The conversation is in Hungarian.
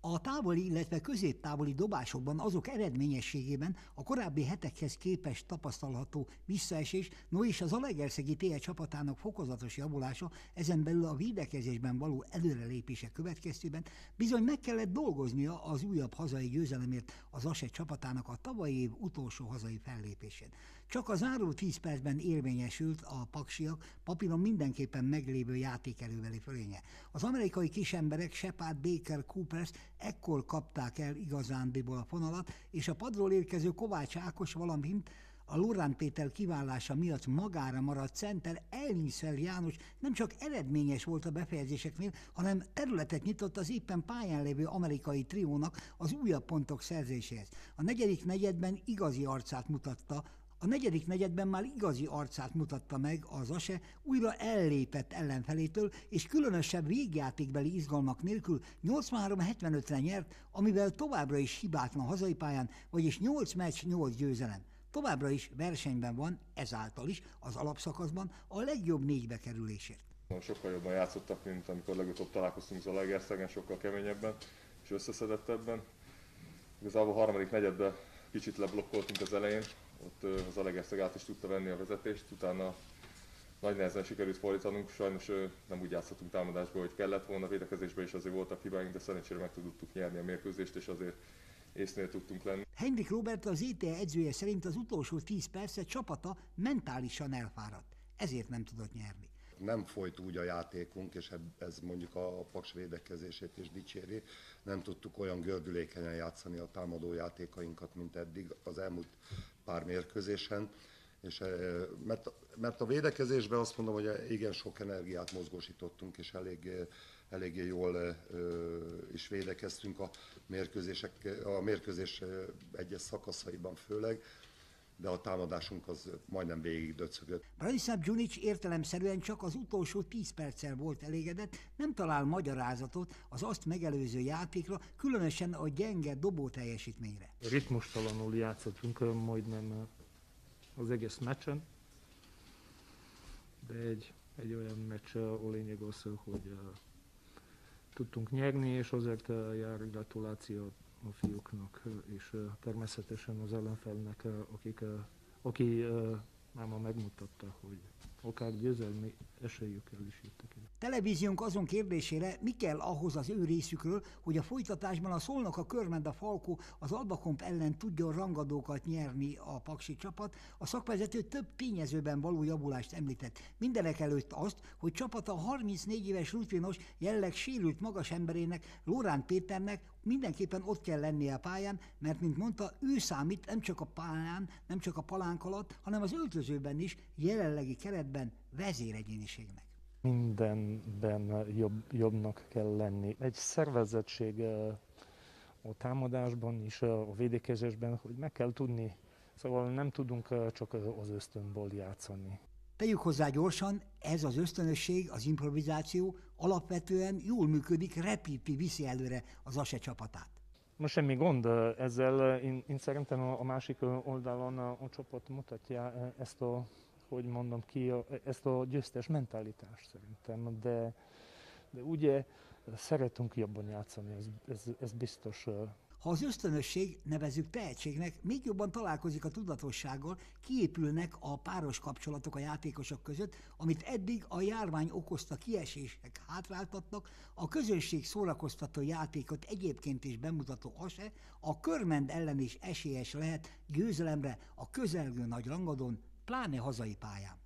A távoli, illetve középtávoli dobásokban azok eredményességében a korábbi hetekhez képest tapasztalható visszaesés, no és az Zalaegerszegi TE csapatának fokozatos javulása, ezen belül a védekezésben való előrelépése következtében bizony meg kellett dolgoznia az újabb hazai győzelemért az ASE csapatának a tavalyi év utolsó hazai fellépésén. Csak a záró 10 percben érvényesült a paksiak papíron mindenképpen meglévő játékerőbeli fölénye. Az amerikai kisemberek Shepard, Baker, Coopers ekkor kapták el igazándiból a fonalat, és a padról érkező Kovács Ákos, valamint a Lórán Péter kiválása miatt magára maradt center Elnyinszel János nem csak eredményes volt a befejezéseknél, hanem területet nyitott az éppen pályán lévő amerikai triónak az újabb pontok szerzéséhez. A negyedik negyedben már igazi arcát mutatta meg az ASE, újra ellépett ellenfelétől, és különösebb végjátékbeli izgalmak nélkül 83-75-re nyert, amivel továbbra is hibátlan hazai pályán, vagyis 8 meccs, 8 győzelem. Továbbra is versenyben van, ezáltal is az alapszakaszban a legjobb 4-be kerülésért. Sokkal jobban játszottak, mint amikor legutóbb találkoztunk Zalaegerszegen, sokkal keményebben és összeszedettebben. Igazából a harmadik negyedben kicsit leblokkoltunk az elején, ott az Zalaegerszeg át is tudta venni a vezetést, utána nagy nehezen sikerült fordítanunk, sajnos nem úgy játszottunk támadásból, hogy kellett volna, védekezésben is azért voltak hibáink, de szerencsére meg tudtuk nyerni a mérkőzést, és azért észnél tudtunk lenni. Henrik Robert, az ETE edzője szerint az utolsó 10 percet csapata mentálisan elfáradt, ezért nem tudott nyerni. Nem folyt úgy a játékunk, és ez mondjuk a Paks védekezését is dicséri. Nem tudtuk olyan gördülékenyen játszani a támadó játékainkat, mint eddig az elmúlt pár mérkőzésen. És, mert a védekezésben azt mondom, hogy igen sok energiát mozgósítottunk, és eléggé jól is védekeztünk a mérkőzés egyes szakaszaiban főleg, de a támadásunk az majdnem végig döcögött. Branislav Djunic értelemszerűen csak az utolsó 10 perccel volt elégedett, nem talál magyarázatot az azt megelőző játékra, különösen a gyenge dobó teljesítményre. Ritmustalanul játszottunk majdnem az egész meccsen, de egy olyan meccs a lényeg az, hogy tudtunk nyerni, és azért jár gratuláció a fiúknak, és természetesen az ellenfelnek, aki máma megmutatta, hogy akár győzelmi esélyükkel is jöttek ide. Televíziónk azon kérdésére, mi kell ahhoz az ő részükről, hogy a folytatásban a Szolnok, a Körmend, a Falkó az Albakomp ellen tudjon rangadókat nyerni a paksi csapat, a szakvezető több tényezőben való javulást említett. Mindenekelőtt azt, hogy csapata a 34 éves rutinos, jelenleg sérült magas emberének, Lórán Péternek mindenképpen ott kell lennie a pályán, mert, mint mondta, ő számít nem csak a pályán, nem csak a palánk alatt, hanem az öltözőben is, jelenlegi keretben vezéregyéniségnek. Mindenben jobbnak kell lenni. Egy szervezettség a támadásban és a védekezésben, hogy meg kell tudni, szóval nem tudunk csak az ösztönből játszani. Tegyük hozzá gyorsan, ez az ösztönösség, az improvizáció alapvetően jól működik, repíti, viszi előre az ASE csapatát. Most semmi gond ezzel, én szerintem a másik oldalon a csapat mutatja ezt a, hogy mondom ki, ezt a győztes mentalitást szerintem, de ugye szeretünk jobban játszani, ez biztos. Ha az ösztönösség, nevezzük tehetségnek, még jobban találkozik a tudatossággal, kiépülnek a páros kapcsolatok a játékosok között, amit eddig a járvány okozta kiesések hátráltatnak, a közönség szórakoztató játékot egyébként is bemutató ASE, a Körmend ellen is esélyes lehet győzelemre a közelgő nagy rangadón, pláne hazai pályán.